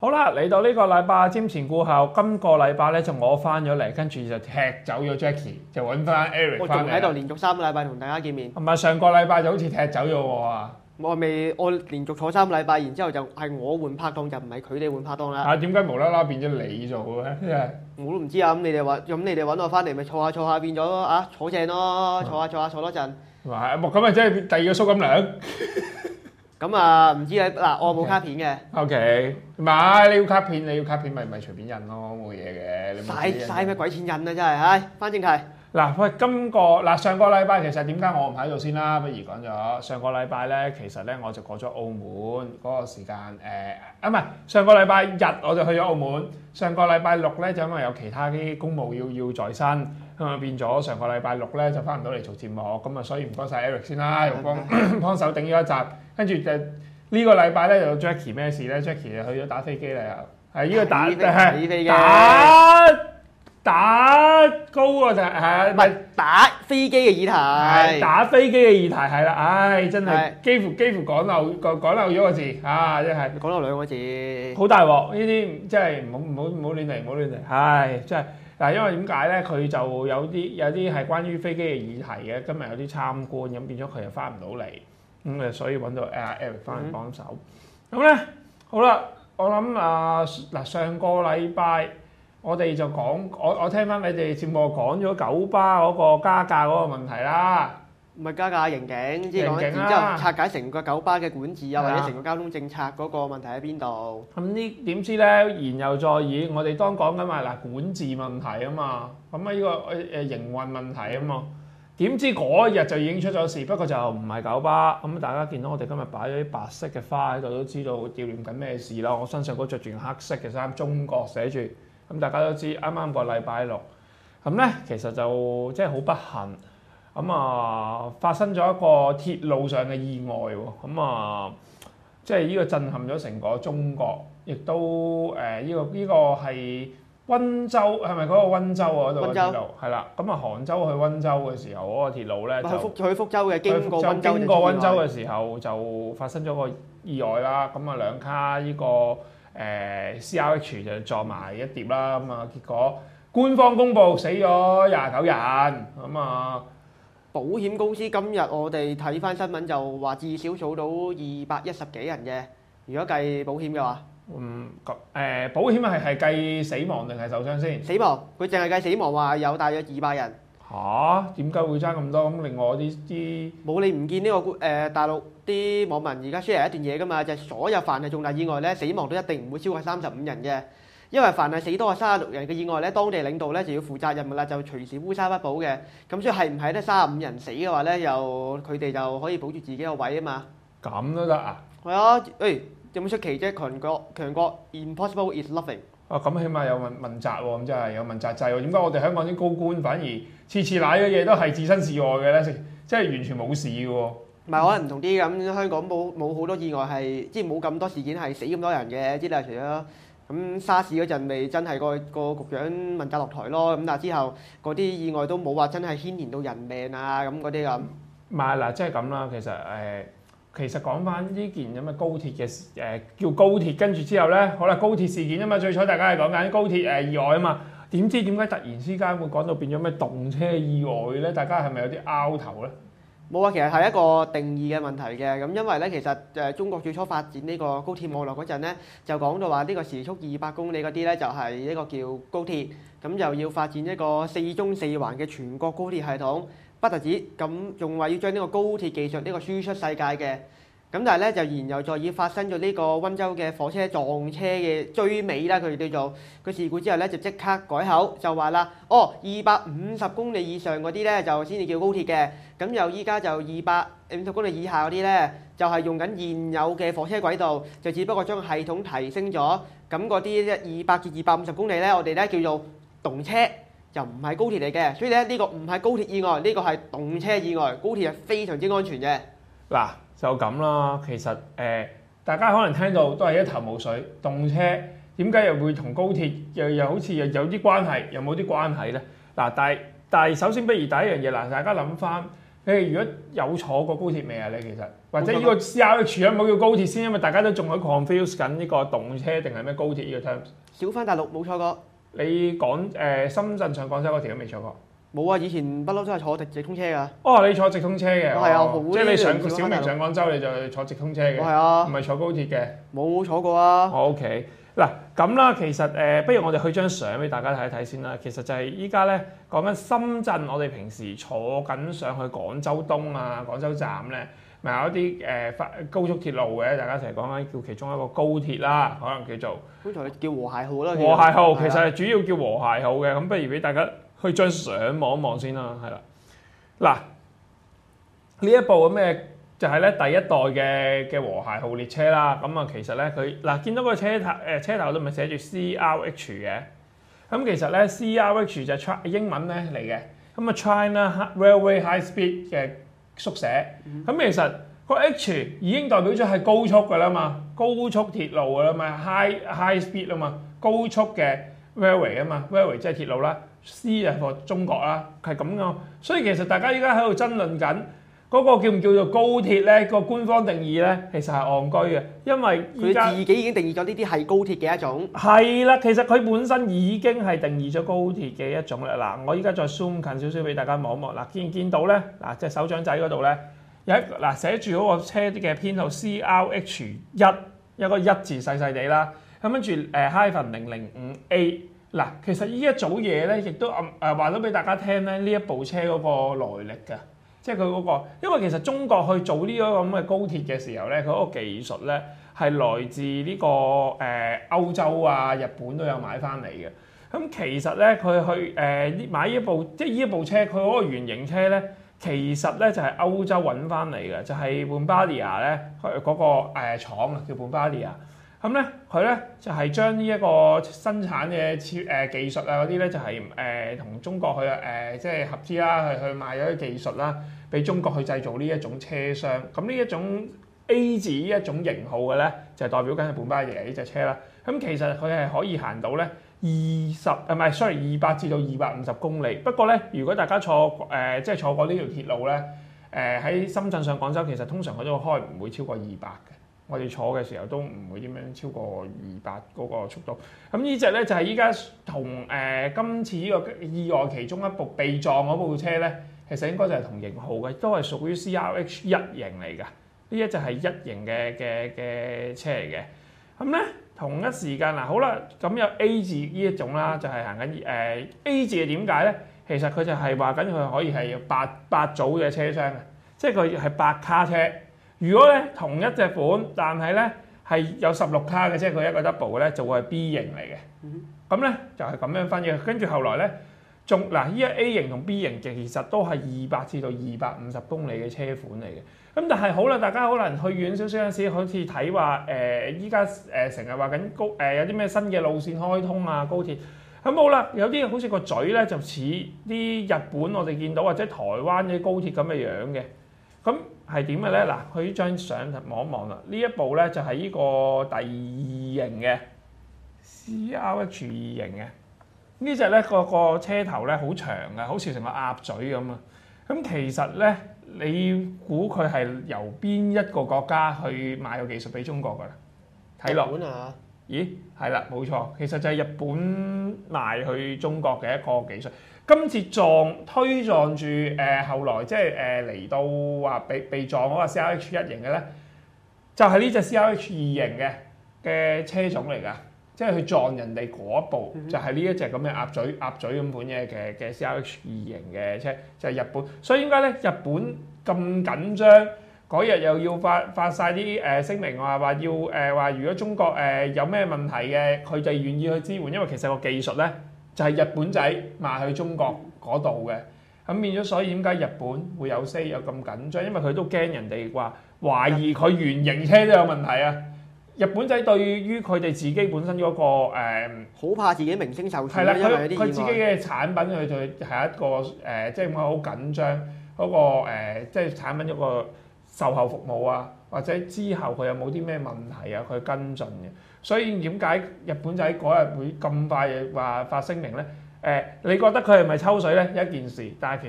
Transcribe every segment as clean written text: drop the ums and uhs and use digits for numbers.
好啦，嚟到呢個禮拜瞻前顧後，今個禮拜咧就我翻咗嚟，跟住就踢走咗 Jackie，就揾翻 Eric 我翻嚟。 仲喺度連續3個禮拜同大家見面。 係咪上個禮拜就好似踢走咗我啊？ 我連續坐3個禮拜，然之後就係我換拍檔，就唔係佢哋換拍檔啦。 啊，點解無啦啦變咗你做嘅咧？真係我都唔知啊，咁你哋揾我翻嚟，咪坐下變咗啊，坐正咯，坐多陣。 話咁咪即係第二個蘇錦良。 咁啊，唔知啊，嗱，我冇卡片嘅。 OK，唔係你要卡片咪隨便印咯，冇嘢嘅。你冇自己印嘥咩鬼錢印啊！真係，唉，翻正題。 嗱，喂，上個禮拜其實點解我唔喺度先啦？不如講咗上個禮拜咧，其實咧我就過咗澳門嗰個時間，唔係上個禮拜日我就去咗澳門，上個禮拜六咧就因為有其他啲公務要在身，咁啊變咗上個禮拜六咧就翻唔到嚟做節目，咁啊所以唔該晒 Eric 先啦，又幫手頂咗一集，跟住就呢個禮拜咧就 Jackie 咩事咧 ？Jackie 就去咗打飛機啦，又係呢個打高啊！就係唔係打飛機嘅議題， 打飛機嘅議題係啦，唉，真係幾乎講漏咗個字啊！真係講漏2個字， 好大鑊！呢啲真係唔好亂嚟，唉，真係嗱，因為點解咧？佢就有啲係關於飛機嘅議題嘅，今日有啲參觀，咁變咗佢又翻唔到嚟，咁所以揾到Eric 翻嚟幫手。咁咧好啦，我諗嗱上個禮拜。我哋就講，我聽翻你哋節目講咗九巴嗰個加價嗰個問題啦， 唔係加價刑警，即係講，然之後拆解成個九巴嘅管治啊，或者成個交通政策嗰個問題喺邊度？ 咁呢點知咧，言猶在耳，我哋當講緊話嗱管治問題啊嘛，咁啊呢個營運問題啊嘛，點知嗰日就已經出咗事，不過就唔係九巴，咁大家見到我哋今日擺咗啲白色嘅花喺度，都知道悼念緊咩事啦。我身上嗰着住黑色嘅衫，中國寫住。咁大家都知，啱啱個禮拜六，咁咧其實就即係好不幸，咁發生咗一個鐵路上嘅意外喎，咁即係呢個震撼咗成個中國，亦都呢個係溫州，係咪嗰個溫州嗰度嘅鐵路？係啦，咁杭州去溫州嘅時候，嗰個鐵路咧就去福州嘅，經過溫州嘅時候就發生咗個意外啦，咁兩卡呢個。CRH 就撞埋一碟啦，結果官方公布死咗29人， 保險公司今日我哋睇翻新聞就話至少數到210幾人嘅，如果計保險嘅話。 保險係計死亡定係受傷先？ 死亡，佢淨係計死亡話有大約200人。 嚇？點解會爭咁多？咁另外啲冇你唔見呢個大陸啲網民而家 share 一段嘢㗎嘛？就係所有凡係重大意外咧，死亡都一定唔會超過35人嘅，因為凡係死多過36人嘅意外咧，當地領導咧就要負責任㗎啦，就隨時烏紗不保嘅。咁所以係唔係得35人死嘅話咧，又佢哋就可以保住自己個位啊嘛。 咁都得啊？ 係啊，有冇出奇啫？強國 impossible is nothing。 咁起碼有問責喎，咁真係有問責制喎。點解我哋香港啲高官反而次瀨嘅嘢都係置身事外嘅咧？即係完全冇事嘅喎。 唔係可能唔同啲咁，香港冇好多意外係，即係冇咁多事件係死咁多人嘅。即係除咗咁沙士嗰陣，咪真係個局長問責落台咯。咁但係之後嗰啲意外都冇話真係牽連到人命啊咁嗰啲咁。 唔係嗱，即係咁啦。其實講翻呢件咁嘅高鐵嘅叫高鐵，跟住之後咧，好啦，高鐵事件啊嘛，最初大家係講緊高鐵意外啊嘛，點知點解突然之間會講到變咗咩動車意外咧？大家係咪有啲拗頭咧？ 冇啊，其實係一個定義嘅問題嘅。咁因為咧，其實中國最初發展呢個高鐵網絡嗰陣咧，就講到話呢個時速200公里嗰啲咧，就係一個叫高鐵，咁就要發展一個4縱4橫嘅全國高鐵系統。不特止，咁仲話要將呢個高鐵技術呢個輸出世界嘅，咁但係咧就然後再要發生咗呢個溫州嘅火車撞車嘅追尾啦，佢哋叫做個事故之後咧就即刻改口，就話啦，250公里以上嗰啲咧就先至叫高鐵嘅，咁又依家就250公里以下嗰啲咧就係用緊現有嘅火車軌道，就只不過將系統提升咗，咁嗰啲200至250公里咧，我哋咧叫做動車。就唔係高鐵嚟嘅，所以咧呢個唔係高鐵意外，呢個係動車意外。高鐵係非常之安全嘅。 嗱就咁啦，其實大家可能聽到都係一頭霧水，動車點解又會同高鐵又好似又有啲關係，又冇啲關係咧？嗱，但係首先不如第一樣嘢嗱，大家諗翻你如果有坐過高鐵未啊？你其實或者呢個 CRH 唔好叫高鐵先，因為大家都仲喺 confuse 緊呢個動車定係咩高鐵呢個 terms。 小翻大陸冇坐過， 你深圳上廣州嗰條都未坐過？ 冇啊！以前不嬲都係坐直通車㗎。 哦，你坐直通車嘅， 係啊， 即係你上小小明上廣州你就坐直通車嘅， 係啊， 唔係坐高鐵嘅。 冇坐過啊。 OK，嗱咁啦，其實不如我哋去張相俾大家睇一睇先啦。其實就係依家咧講緊深圳，我哋平時坐緊上去廣州東啊、廣州站咧，咪有一啲高速鐵路嘅，大家成日講緊叫其中一個高鐵啦，可能叫做好似叫和諧號啦。 和諧號， 係啊其實係主要叫和諧號嘅。咁不如俾大家去張相望一望先啦，係啦。嗱，呢一部咁嘅就係咧第一代嘅和諧號列車啦。咁啊，其實咧佢見到個車頭都咪寫住 CRH 嘅。咁其實咧 CRH 就係英文咧嚟嘅。咁啊 China Railway High Speed 嘅縮寫。咁其實個 H 已經代表咗係高速㗎啦嘛，高速鐵路㗎啦嘛，high speed 啊嘛，高速嘅 railway 啊嘛 ，railway 即係鐵路啦。C 啊，個中國啦，係咁噶。所以其實大家依家喺度爭論緊嗰個叫唔叫做高鐵咧？個官方定義咧，其實係戇居嘅，因為依家佢自己已經定義咗呢啲係高鐵嘅一種。 係啦，其實佢本身已經係定義咗高鐵嘅一種啦。嗱，我依家再 zoom 近少少俾大家望一望。嗱，見唔見到咧？嗱，隻手掌仔嗰度咧有一寫住嗰個車嘅編號 CRH 一個一字細細地啦。咁跟住hyphen 005A。嗱，其實呢一組嘢咧，亦都話咗俾大家聽咧，呢一部車嗰個來歷㗎，即係佢嗰個，因為其實中國去做呢個咁嘅高鐵嘅時候咧，佢嗰個技術咧係來自呢個歐洲啊、日本都有買翻嚟嘅。咁其實咧，佢去買呢一部，即係呢一部車，佢嗰個原型車咧，其實咧就係歐洲揾翻嚟嘅，就係 Bombardier 咧佢嗰個廠啊，叫 Bombardier。咁咧，佢咧就係將呢一個生產嘅技術啊嗰啲咧，就係同中國去即係合資啦，去賣咗啲技術啦，俾中國去製造呢一種車廂。咁呢一種 A 字呢一種型號嘅咧，就係代表緊係半巴爺呢隻車啦。咁其實佢係可以行到咧200至到250公里。不過咧，如果大家即係坐過呢條鐵路咧，喺深圳上廣州，其實通常佢都開唔會超過200嘅。我哋坐嘅時候都唔會點樣超過200嗰個速度。咁呢隻咧就係依家同今次呢個意外其中一部被撞嗰部車咧，其實應該就係同型號嘅，都係屬於 CRH 1型嚟㗎。呢一隻係1型嘅車嚟嘅。咁咧同一時間嗱，好啦，咁有 A 字呢一種啦，就係行緊A 字係點解咧？其實佢就係話緊佢可以係有八組嘅車廂嘅，即係佢係8卡車。如果咧同一隻款，但係咧係有16卡嘅，即係佢一個 double 咧，就會係 B 型嚟嘅。咁咧就係咁樣分嘅。跟住後來咧，依家 A 型同 B 型其實都係200至到250公里嘅車款嚟嘅。咁但係好啦，大家可能去遠少少嗰陣時，好似睇話依家成日話緊有啲咩新嘅路線開通啊，高鐵。咁好啦，有啲好似個嘴咧就似啲日本我哋見到或者台灣嘅高鐵咁嘅樣嘅。咁係點嘅咧？嗱，佢呢張相望一望啦。呢一部咧就係呢個第2型嘅 CRH 2型嘅。呢隻咧個車頭咧好長嘅，好似成個鴨嘴咁啊。咁其實咧，你估佢係由邊一個國家去買個技術俾中國㗎啦？睇落，咦，係啦，冇錯，其實就係日本賣去中國嘅一個技術。今次推撞住後來即係嚟到話被撞嗰個 CRH 1型嘅咧，就係呢隻 CRH 2型嘅車種嚟㗎，即係去撞人哋嗰一部，就係呢一隻咁嘅鴨嘴咁款嘅 CRH 2型嘅車，就係日本。所以點解咧？日本咁緊張，嗰日又要發晒啲聲明話要話如果中國有咩問題嘅，佢哋願意去支援，因為其實個技術咧。就係日本仔賣去中國嗰度嘅，咁變咗，所以點解日本會有 say 有咁緊張？因為佢都驚人哋話懷疑佢原型車都有問題啊！日本仔對於佢哋自己本身嗰個好怕自己名聲受損， 係啦， 因為有啲意外。 佢自己嘅產品佢就係一個即係好緊張嗰個即係產品一個售後服務啊，或者之後佢有冇啲咩問題啊，佢跟進嘅。所以點解日本仔嗰日會咁快話發聲明咧？你覺得佢係咪抽水咧？一件事，但係其實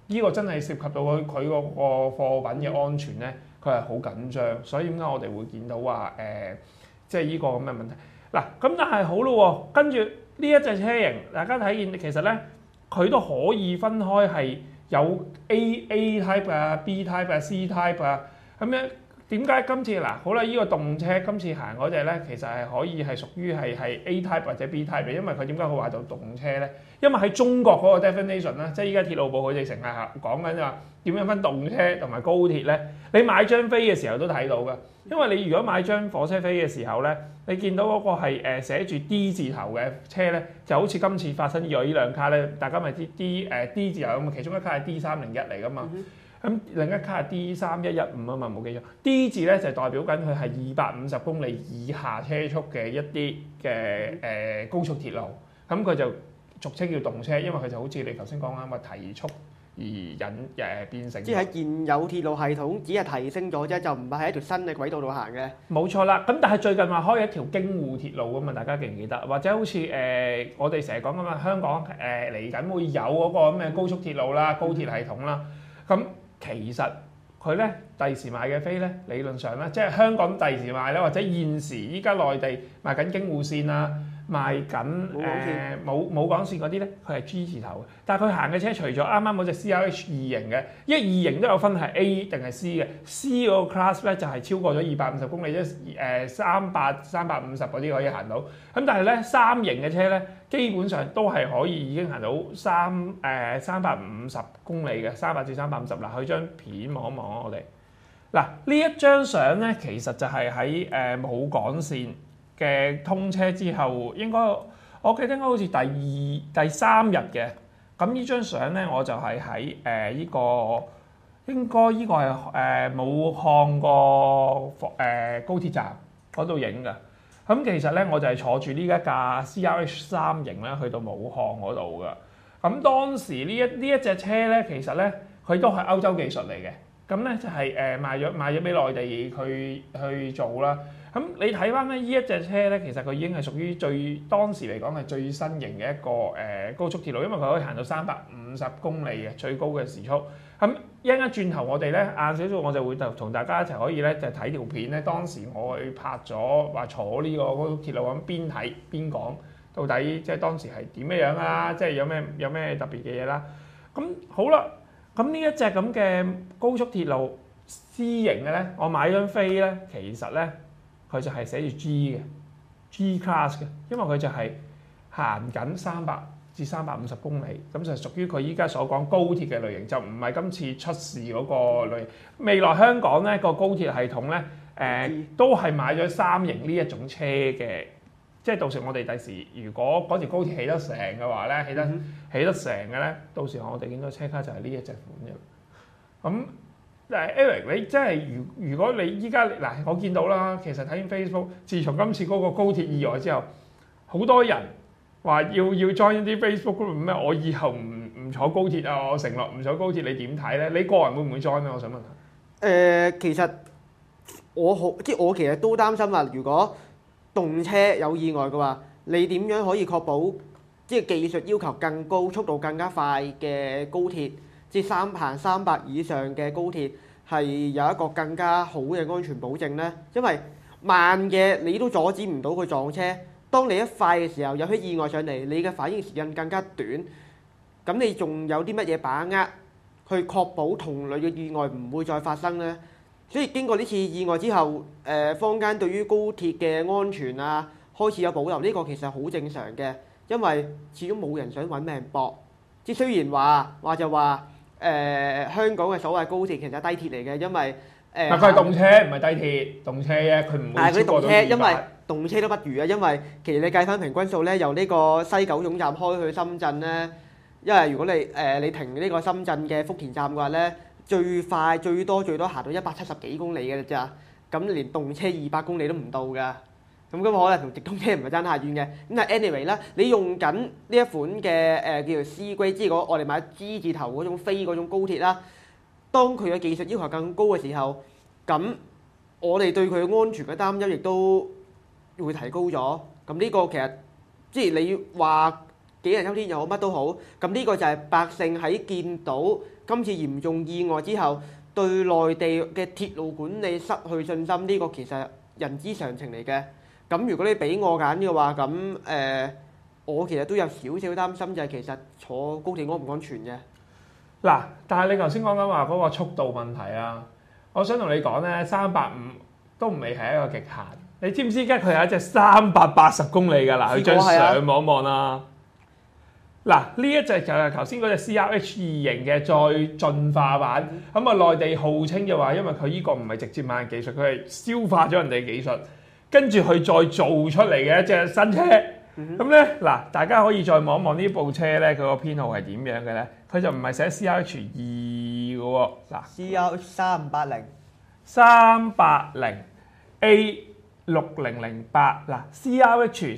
呢個真係涉及到佢嗰個貨品嘅安全咧，佢係好緊張，所以點解我哋會見到話即係呢個咁嘅問題。嗱，咁但係好咯喎，跟住呢一隻車型，大家睇見其實咧，佢都可以分開係有 A type 啊、B type 啊、C type 啊，咁樣點解今次嗱好啦？呢個動車今次行嗰隻咧，其實係可以係屬於係 A type 或者 B type 嘅，因為佢點解會話做動車咧？因為喺中國嗰個 definition 啦，即係依家鐵路部佢哋成日講緊話點樣分動車同埋高鐵咧。你買張飛嘅時候都睇到㗎，因為你如果買張火車飛嘅時候咧，你見到嗰個係寫住 D 字頭嘅車咧，就好似今次發生意外呢兩卡咧，大家咪知 D 字頭咁，其中一卡係 D301嚟㗎嘛。咁另一卡係 D3115啊嘛，冇記錯。D 字咧就代表緊佢係250公里以下車速嘅一啲嘅高速鐵路，咁佢就俗稱叫動車，因為佢就好似你頭先講啱話提速而變成。 即係喺現有鐵路系統只係提升咗啫，就唔係喺一條新嘅軌道度行嘅。 冇錯啦，咁但係最近話開一條京滬鐵路啊嘛，大家記唔記得？或者好似我哋成日講咁嘛，香港嚟緊會有嗰個咁嘅高速鐵路啦、高鐵系統啦，咁。其實佢咧第時賣嘅飛咧，理論上咧，即係香港第時賣咧，或者現時依家內地賣緊京滬線啊，賣緊冇港線嗰啲咧，佢係 G 字頭嘅。但係佢行嘅車除咗啱啱嗰隻 CRH 2型嘅，因為2型都有分係 A 定係 C 嘅 ，C 嗰個 class 咧就係超過咗250公里，即係350嗰啲可以行到。咁但係咧3型嘅車咧，基本上都係可以已經行到350公里嘅，300至350。嗱，佢張片望一望我哋。嗱，呢一張相咧，其實就係喺冇港線嘅通車之後，應該我記得應該好似第三日嘅。咁呢張相咧，我就係喺呢個應該呢個係武漢個高鐵站嗰度影嘅。咁其實咧，我就係坐住呢一架 CRH 3型咧，去到武漢嗰度嘅。咁當時呢一隻車咧，其實咧佢都係歐洲技術嚟嘅。咁咧就係賣咗俾內地去做啦。咁你睇翻咧呢一隻車咧，其實佢已經係屬於當時嚟講係最新型嘅一個高速鐵路，因為佢可以行到350公里嘅最高嘅時速。咁一陣間轉頭我哋咧晏少少我就會同大家一齊可以咧就睇條片咧。當時我去拍咗話坐呢個高速鐵路咁邊睇邊講，到底即係當時係點樣啊？即係有咩特別嘅嘢啦？咁好啦。咁呢一隻咁嘅高速鐵路 C 型嘅咧，我買張飛咧，其實咧佢就係寫住 G 嘅 G class 嘅，因為佢就係行緊300至350公里，咁就屬於佢依家所講高鐵嘅類型，就唔係今次出事嗰個類型。未來香港咧個高鐵系統咧，都係買咗3型呢一種車嘅。即係到時我哋第時，如果嗰條高鐵起得成嘅話咧，起得成嘅咧，到時我哋見到車卡就係呢一隻款嘅。咁Eric， 你真係如果你依家嗱，我見到啦，其實睇 Facebook， 自從今次嗰個高鐵意外之後，好多人話要 join 啲 Facebook group 咩？我以後唔坐高鐵啊！我承諾唔坐高鐵，你點睇咧？你個人會唔會 join 咧？我想問下。 其實我其實都擔心啊，如果動車有意外嘅話，你點樣可以確保即係技術要求更高、速度更加快嘅高鐵，即係行300以上嘅高鐵係有一個更加好嘅安全保證呢？因為慢嘅你都阻止唔到佢撞車，當你一快嘅時候有啲意外上嚟，你嘅反應時間更加短，咁你仲有啲乜嘢把握去確保同類嘅意外唔會再發生呢？所以經過呢次意外之後，坊間對於高鐵嘅安全啊開始有保留，呢個其實好正常嘅，因為始終冇人想揾命搏。即係雖然話就話香港嘅所謂高鐵其實係低鐵嚟嘅，因為但佢係動車唔係低鐵，動車啫，佢唔會超過到200。 因為動車都不如啊，因為其實你計翻平均數咧，由呢個西九總站開去深圳咧，因為如果你停呢個深圳嘅福田站嘅話咧，最快最多行到170幾公里嘅咋，咁連動車200公里都唔到㗎。咁可能同直通車唔係爭太遠嘅。咁但係 anyway 啦，你用緊呢一款嘅叫做 C grade，即係我哋買 G 字頭嗰種飛嗰種高鐵啦。當佢嘅技術要求更高嘅時候，咁我哋對佢安全嘅擔憂亦都會提高咗。咁呢個其實即係你話杞人憂天又好，乜都好。咁呢個就係百姓喺見到今次嚴重意外之後，對內地嘅鐵路管理失去信心，呢個其實人之常情嚟嘅。咁如果你俾我揀嘅話，咁我其實都有少少擔心，就係其實坐高鐵安唔安全嘅。 嗱，但係你頭先講緊話嗰個速度問題啊，我想同你講咧，385都唔未係一個極限。你知唔知而家佢有一隻380公里㗎啦？佢張相望一望啦。嗱，呢一隻就係頭先嗰隻 CRH 2型嘅再進化版。咁啊，內地號稱就話，因為佢呢個唔係直接買技術，佢係消化咗人哋技術，跟住佢再做出嚟嘅一隻新車。咁咧嗱，大家可以再望一望呢部車咧，佢個編號係點樣嘅咧？佢就唔係寫 CRH 2嘅喎。嗱 CRH 380 380A6008 嗱 CRH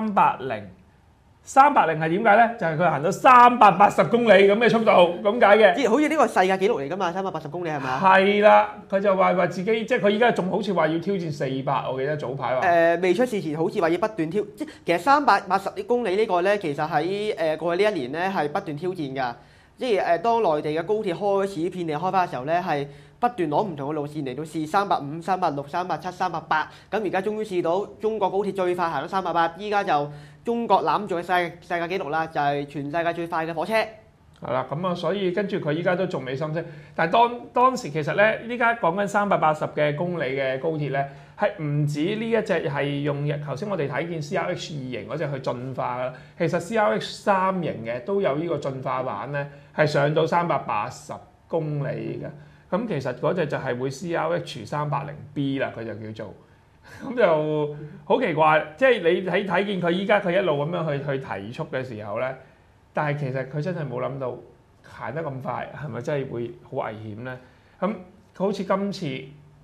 380係點解咧？就係佢行到380公里咁嘅速度咁解嘅。 好似呢個世界紀錄嚟㗎嘛，380公里係咪啊？ 係啦，佢就話自己即係佢依家仲好似話要挑戰400，我記得早排話。 未出事前好似話要不斷挑，即係其實380公里呢個咧，其實喺過去呢一年咧係不斷挑戰㗎。即係當內地嘅高鐵開始遍地開花嘅時候咧，係不斷攞唔同嘅路線嚟到試350、360、370、380。咁而家終於試到中國高鐵最快行到380，依家就中國攬住嘅世界紀錄啦，就係全世界最快嘅火車。 係啦，咁啊，所以跟住佢依家都仲未心息。但係當時其實咧，依家講緊380嘅公里嘅高鐵咧，係唔止呢一隻係用頭先我哋睇見 CRH 2型嗰隻去進化㗎啦。其實 CRH 3型嘅都有呢個進化版咧，係上到380公里嘅。咁其實嗰隻就係會 CRH 380B 啦，佢就叫做。咁就好奇怪，即係你睇見佢依家佢一路咁樣去提速嘅時候咧，但係其實佢真係冇諗到行得咁快，係咪真係會好危險咧？咁好似今次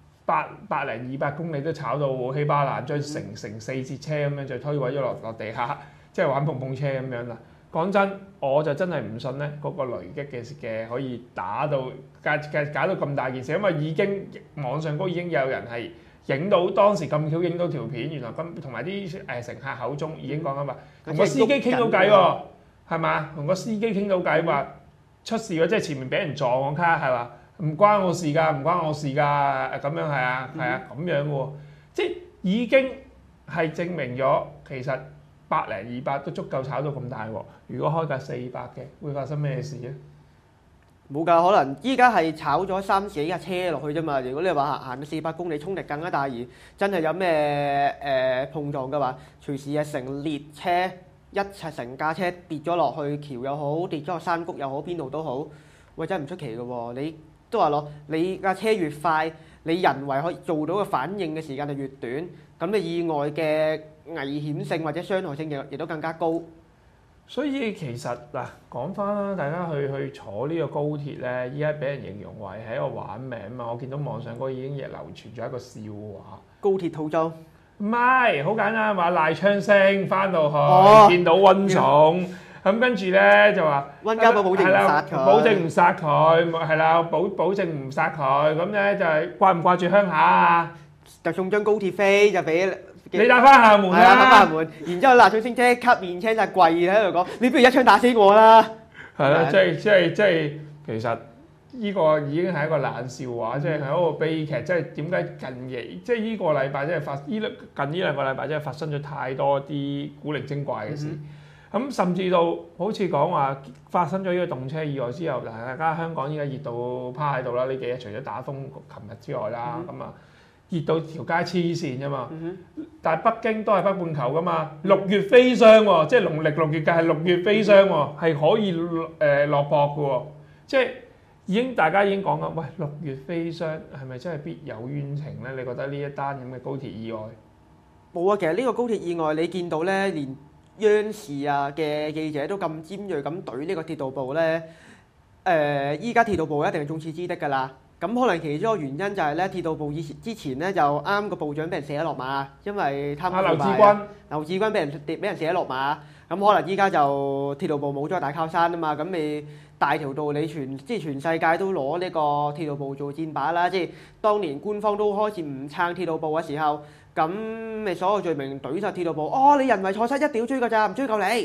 100-200公里都炒到稀巴爛，將成4節車咁樣就推毀咗落地下，即係玩碰碰車咁樣啦。講真，我就真係唔信咧，嗰個雷擊嘅可以搞到咁大件事，因為已經網上已經有人係影到當時咁巧影到條片，原來同埋啲乘客口中已經講緊話，同個司機傾到偈喎，係嘛？同個司機傾到偈話出事喎，即係前面俾人撞個卡係嘛？唔關我事㗎，唔關我事㗎，咁樣係啊，咁樣喎，即係已經係證明咗其實100-200都足夠炒到咁大鑊。如果開架400嘅，會發生咩事咧？ 冇㗎，可能依家係炒咗3-4架車落去啫嘛。如果你話行到400公里，衝力更加大，而真係有咩碰撞嘅話，隨時係成列車一齊成架車跌咗落去橋又好，跌咗落山谷又好，邊度都好，喂真係唔出奇嘅喎。你都話咯，你架車越快，你人為可以做到嘅反應嘅時間就越短，咁你意外嘅危險性或者傷害性亦都更加高。 所以其實嗱，講翻啦，大家去坐呢個高鐵咧，依家俾人形容為係一個玩名啊嘛。我見到網上嗰已經亦流傳咗一個笑話。 高鐵套裝唔係好簡單，話賴昌星翻到去見到溫總，咁跟住咧就話溫家寶保證唔殺佢， 保證唔殺佢，係啦，保證唔殺佢，咁咧就係掛唔掛住鄉下啊？ 就送張高鐵飛就俾你打翻廈門啦， 打翻廈門，然之後賴昌星即刻面青晒跪喺度講：你不如一槍打死我啦！ 係啦，即係其實呢個已經係一個冷笑話，即係一個悲劇。即係點解近期即係呢個禮拜即係近呢兩個禮拜即係發生咗太多啲古靈精怪嘅事。咁甚至到好似講話發生咗呢個動車意外之後，大家香港依家熱到趴喺度啦。呢幾日除咗打風，琴日之外啦，咁啊熱到條街黐線啫嘛。但係北京都係北半球噶嘛，6月飛霜喎，即係農曆6月計係6月飛霜喎，係可以落雹嘅喎，即係大家已經講緊，喂6月飛霜係咪真係必有冤情咧？你覺得呢一單咁嘅高鐵意外？ 冇啊，其實呢個高鐵意外你見到咧，連央視啊嘅記者都咁尖鋭咁懟呢個鐵道部咧，依家鐵道部一定係眾矢之的㗎啦。咁可能其中一個原因就係咧，鐵道部之前咧就啱個部長俾人射咗落馬，因為貪污腐敗。劉志軍俾人射咗落馬，咁可能依家就鐵道部冇咗個大靠山啊嘛，咁你大條道理全世界都攞呢個鐵道部做箭靶啦。即係當年官方都開始唔撐鐵道部嘅時候，咁咪所有罪名懟晒鐵道部。哦，你人為錯失一定要追㗎咋，唔追究你。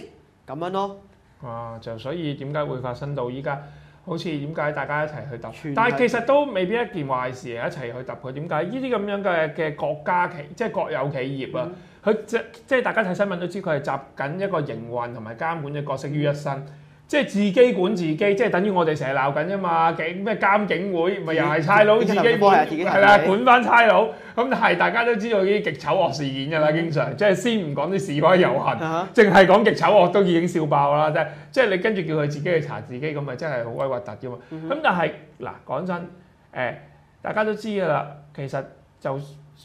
咁樣咯。 就所以點解會發生到依家好似點解大家一齊去揼？ 全但係其實都未必一件壞事嚟，一齊去揼佢。點解呢啲咁樣嘅國家即係國有企業啊？佢即係大家睇新聞都知佢係集緊一個營運同埋監管嘅角色於一身。即係自己管自己，即係等於我哋成日鬧緊啫嘛，咩監警會，咪又係差佬自己管，係啦，管翻差佬。咁但係大家都知道呢啲極醜惡事件㗎啦，經常即係先唔講啲示威遊行，淨係講極醜惡都已經笑爆啦，即係你跟住叫佢自己去查自己，咁咪真係好鬼核突㗎嘛。咁但係嗱講真，大家都知㗎啦，其實就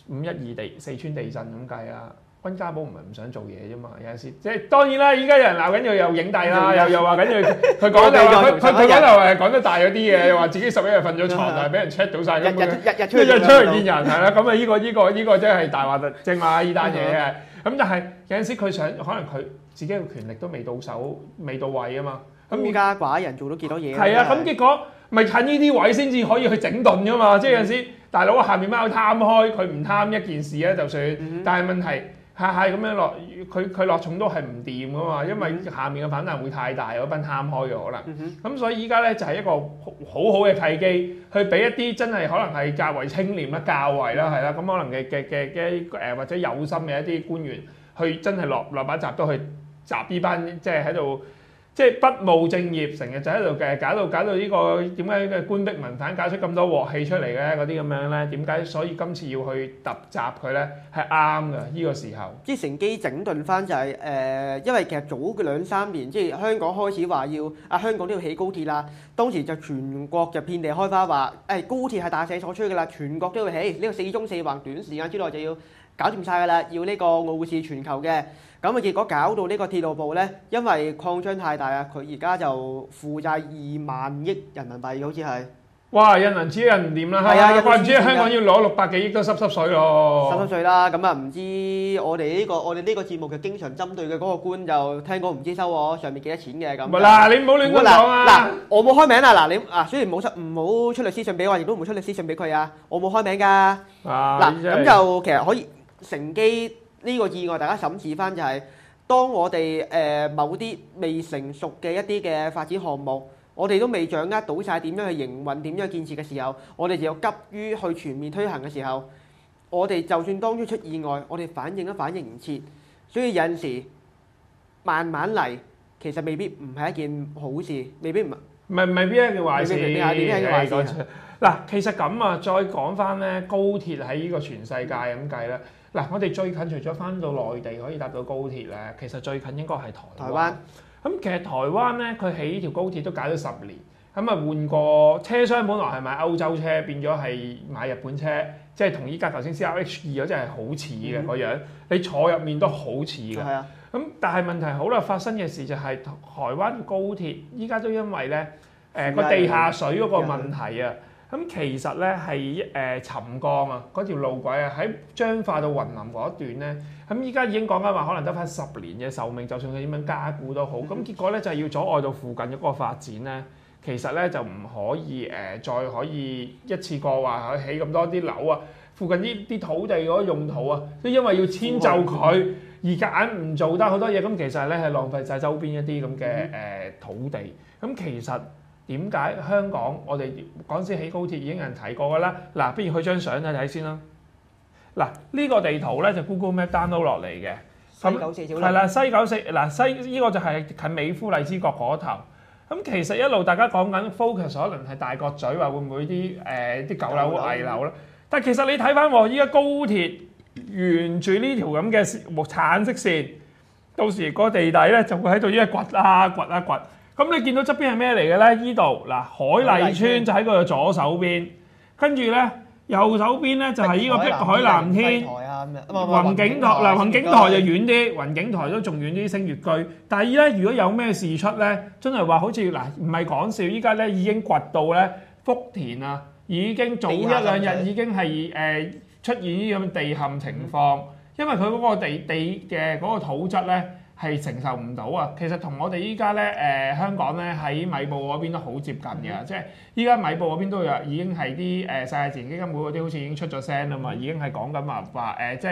512四川地震咁計啊。溫家寶唔係唔想做嘢啫嘛，有陣時即係當然啦，依家有人鬧緊佢又影帝啦，又話緊佢講佢講就講得大咗啲嘅，又話自己11日瞓咗床，但係俾人 check 到晒咁樣，日出去見人係啦，咁啊依個真係大話特正嘛呢單嘢嘅，咁但係有陣時佢想可能佢自己嘅權力都未到手未到位啊嘛，咁孤家寡人做到幾多嘢？ 係啊，咁結果咪趁呢啲位先至可以去整頓噶嘛，即係有陣時大佬下面貓貪開，佢唔貪一件事咧就算，但係問題。係咁樣落，佢落重都係唔掂噶嘛，因為下面嘅反彈會太大，嗰班貪開嘅可能。咁所以依家咧就係一個好好嘅契機，去俾一啲真係可能係較為清廉啦、較為啦係啦，咁可能嘅或者有心嘅一啲官員，去真係落把閘都去閘呢班即係喺度。即係不務正業，成日就喺度搞到呢個點解嘅官逼民反，搞出咁多鑊氣出嚟嘅嗰啲咁樣咧？點解所以今次要去揼閘佢咧？係啱嘅呢個時候。 即係乘機整頓翻就係因為其實早嘅2-3年，即係香港開始話要香港都要起高鐵啦。當時就全國就遍地開花話高鐵係大勢所趨㗎啦，全國都要起呢個4縱4橫，短時間之內就要搞掂晒㗎啦，要呢個傲視全球嘅。咁啊，結果搞到呢個鐵路部咧，因為擴張太大啊，佢而家就負債2萬億人民幣，好似係。 哇！印銀紙印唔掂啦，係啊，怪唔知香港要攞600幾億都濕水咯。 濕水啦，咁啊唔知我哋呢個節目嘅經常針對嘅嗰個官就聽講唔知收我上面幾多錢嘅咁。 唔係嗱，你唔好亂講啊！ 嗱，我冇開名啊！嗱，你雖然唔好出律師信俾我，亦都唔會出律師信俾佢啊！我冇開名㗎。嗱，咁就其實可以乘機。呢個意外，大家審視翻就係、當我哋某啲未成熟嘅一啲嘅發展項目，我哋都未掌握到晒點樣去營運、點樣建設嘅時候，我哋就要急於去全面推行嘅時候，我哋就算當初出意外，我哋反應都反應唔切，所以有陣時慢慢嚟，其實未必唔係一件好事，未必一件壞事。嗱，其實咁啊，再講翻咧，高鐵喺呢個全世界咁計咧。嗱，我哋最近除咗翻到內地可以搭到高鐵咧，其實最近應該係台灣。咁其實台灣咧，佢起呢條高鐵都搞咗10年，咁啊換個車廂，本來係買歐洲車，變咗係買日本車，即係同依家頭先 CRH2嗰隻係好似嘅個樣，你坐入面都好似嘅。係啊。咁但係問題好啦，發生嘅事就係台灣高鐵依家都因為咧個地下水嗰個問題啊。咁其實咧係沉降啊，嗰條路軌啊，喺彰化到雲林嗰一段咧，咁依家已經講緊話可能得翻10年嘅壽命，就算佢點樣加固都好，咁結果咧就係要阻礙到附近嗰個發展咧，其實咧就唔可以再可以一次過話起咁多啲樓啊，附近呢啲土地嗰個用途啊，都因為要遷就佢而夾硬唔做得好多嘢，咁其實咧係浪費晒周邊一啲咁嘅土地，咁其實。點解香港我哋嗰陣時起高鐵已經有人提過㗎啦？嗱，不如去張相睇睇先啦。嗱，呢個地圖咧就 Google Map download 落嚟嘅。 西九四小龍。 係啦，西九四嗱呢個就係近美孚荔枝角嗰頭。咁其實一路大家講緊 focus 可能係大角咀話會唔會啲舊樓危樓啦？但係其實你睇翻喎，依家高鐵沿住呢條咁嘅橙色線，到時個地底咧就會喺度一掘啊掘啊掘。咁你見到側邊係咩嚟嘅咧？依度嗱，海麗村就喺佢嘅左手邊，跟住咧右手邊咧就係呢個碧海藍天。雲景台嗱，雲景台就遠啲，雲景台都仲遠啲，星月居。但係咧，如果有咩事出咧，真係話好似嗱，唔係講笑，依家咧已經掘到咧福田啊，已經早1、2日已經係出現呢咁嘅地陷情況，因為佢嗰個地嘅嗰個土質咧。係承受唔到啊！其實同我哋依家咧香港咧喺米埔嗰邊都好接近嘅，即係依家米埔嗰邊都已經係啲世界自然基金會嗰啲好似已經出咗聲啦嘛，已經係講緊話即係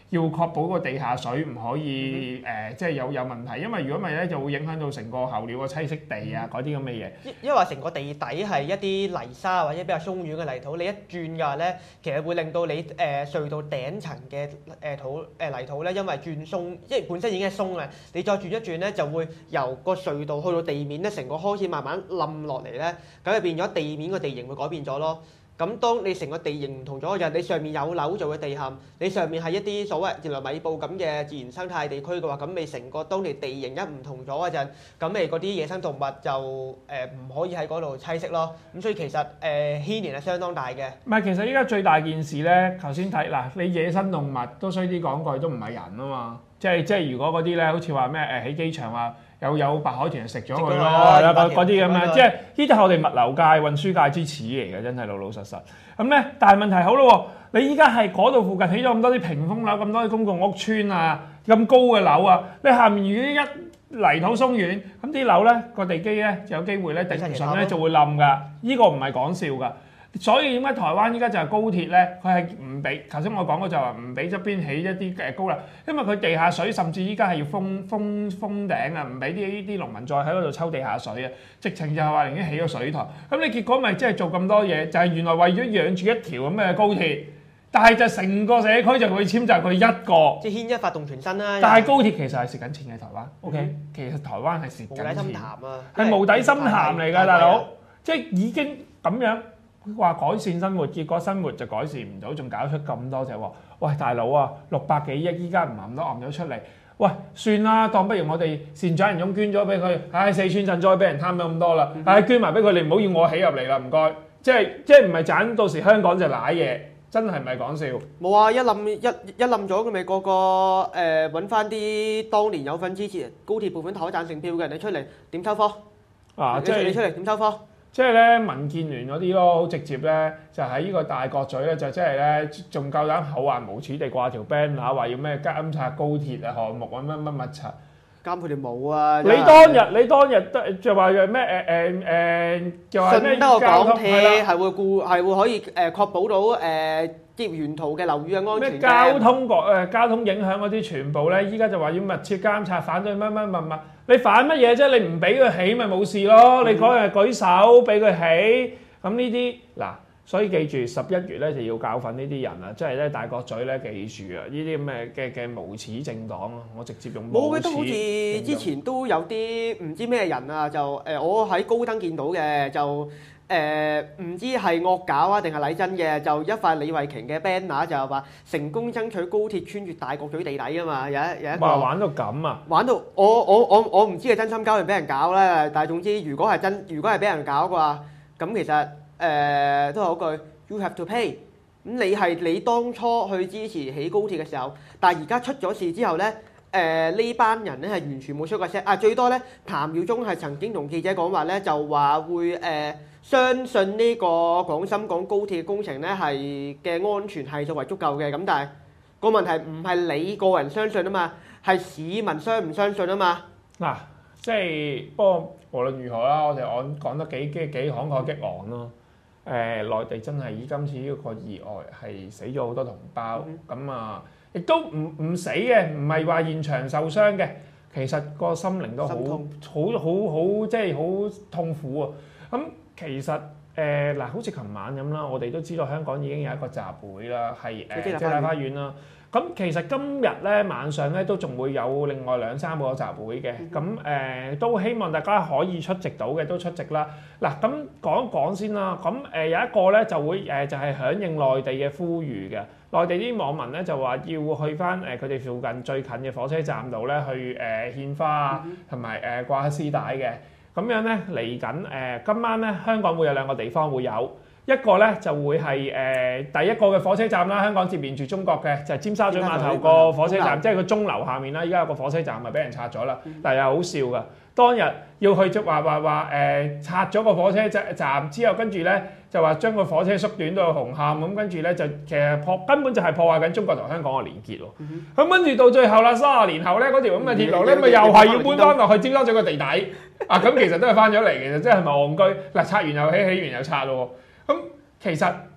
要確保個地下水唔可以即係有問題，因為如果唔係咧就會影響到成個候鳥個棲息地啊嗰啲咁嘅嘢。 因為成個地底係一啲泥沙或者比較鬆軟嘅泥土，你一轉嘅話咧，其實會令到你隧道頂層嘅泥土咧，因為轉鬆，即係本身已經係鬆嘅，你再轉一轉咧，就會由個隧道去到地面咧，成個開始慢慢冧落嚟咧，咁就變咗地面個地形會改變咗咯。咁當你成個地形唔同咗嘅就係你上面有樓就會地陷，你上面係一啲所謂熱來米埔咁嘅自然生態地區嘅話，咁你成個當你地形一唔同咗嗰陣，咁你嗰啲野生動物就唔可以喺嗰度棲息咯。咁所以其實牽連係相當大嘅。 唔係，其實依家最大件事咧，頭先睇嗱，你野生動物都衰啲講句都唔係人啊嘛，即係如果嗰啲咧，好似話咩喺機場話有白海豚食咗佢咯，嗰啲咁樣，即係呢啲係我哋物流界、運輸界之恥嚟嘅，真係老老實實。咁咧，但係問題好咯喎，你依家係嗰度附近起咗咁多啲屏風樓、咁多啲公共屋邨啊、咁高嘅樓啊，你下面如果一泥土鬆軟，咁啲樓咧個地基咧就有機會咧頂唔順咧就會冧㗎，呢個唔係講笑㗎。所以點解台灣依家就係高鐵咧？佢係唔俾，頭先我講過就話唔俾側邊起一啲高樓，因為佢地下水甚至依家係要封頂啊，唔俾啲農民再喺嗰度抽地下水啊，直情就係話寧願起個水塘。咁你結果咪即係做咁多嘢，就係原來為咗養住一條咁嘅高鐵，但係就成個社區就會遷就佢一個， 即係牽一發動全身啦。 但係高鐵其實係蝕緊錢嘅台灣，OK，其實台灣係蝕緊錢， 無底深潭啊， 係無底深潭嚟㗎，大佬，即係已經咁樣。話改善生活，結果生活就改善唔到，仲搞出咁多隻喎！喂，大佬啊，600幾億依家唔揞都揞咗出嚟，喂，算啦，當不如我哋善長仁翁捐咗俾佢，四川賑災俾人貪咗咁多啦，捐埋俾佢，你唔好要我起入嚟啦，唔該，即係唔係賺到時香港就賴嘢，真係唔係講笑。 冇啊，一冧咗，佢咪個個揾翻啲當年有份支持高鐵撥款投贊成票嘅人，你出嚟點收科？即係你出嚟點收科？ 即係咧，民建聯嗰啲咯，好直接咧，就喺呢個大角咀咧，就即係咧，仲夠膽厚顏無恥地掛條 banner 話要咩監察高鐵啊項目啊乜乜乜柒， 監佢哋冇啊！ 你當日就話咩就話咩順德個港鐵係係會可以確保到接沿途嘅樓宇嘅安全咩交通影響嗰啲全部咧，依家就話要密切監察，反對乜，你反乜嘢啫？你唔俾佢起咪冇事咯，你嗰日舉手俾佢起，咁呢啲嗱，所以記住11月咧就要教訓呢啲人啊，即係咧大角咀咧記住啊，呢啲咁嘅無恥政黨啊，我直接用無恥。 冇嘅，都好似之前都有啲唔知咩人啊，就我喺高登見到嘅就。唔知係惡搞啊定係禮真嘅，就一塊李慧瓊嘅 banner 就係話成功爭取高鐵穿越大角咀地底啊嘛，有一個玩到咁啊！ 玩到我唔知係真心交定俾人搞啦，但係總之如果係俾人搞嘅話，咁其實都係嗰句 you have to pay。咁你當初去支持起高鐵嘅時候，但係而家出咗事之後咧。呢班人咧係完全冇出過聲啊！最多咧，譚耀宗係曾經同記者講話咧，就話會相信呢個廣深港高鐵工程咧係嘅安全係數為足夠嘅。咁但係個問題唔係你個人相信啊嘛，係市民相唔相信啊嘛。 嗱，即係不過無論如何啦，我哋講得幾慷慨激昂咯。內地真係以今次呢個意外係死咗好多同胞，咁啊。亦都唔死嘅，唔係話現場受傷嘅，其實個心靈都好即係好痛苦啊！咁其實嗱，好似琴晚咁啦，我哋都知道香港已經有一個集會啦，係即係大花園啦。咁其實今日咧晚上咧都仲會有另外2-3個集會嘅，咁都希望大家可以出席到嘅都出席啦。嗱，咁講一講先啦。咁有一個咧就會就係響應內地嘅呼籲嘅。內地啲網民咧就話要去翻佢哋附近最近嘅火車站度咧去獻花啊，同埋掛下絲帶嘅。咁樣咧嚟緊今晚咧香港會有2個地方會有。一個咧就會係第一個嘅火車站啦，香港接連住中國嘅就係尖沙咀碼頭個火車站，即係個鐘樓下面啦。依家有個火車站咪俾人拆咗啦，但係又好笑噶。當日要去話拆咗個火車站之後，跟住咧就話將個火車縮短到去紅磡，咁跟住咧就其實根本就係破壞緊中國同香港嘅連結喎。咁跟住到最後啦，30年後咧嗰條咁嘅鐵路咧，咪又係要搬翻落去尖沙咀個地底啊！咁其實都係翻咗嚟，其實真係咪戇居嗱？拆完又起，起完又拆咯。咁其實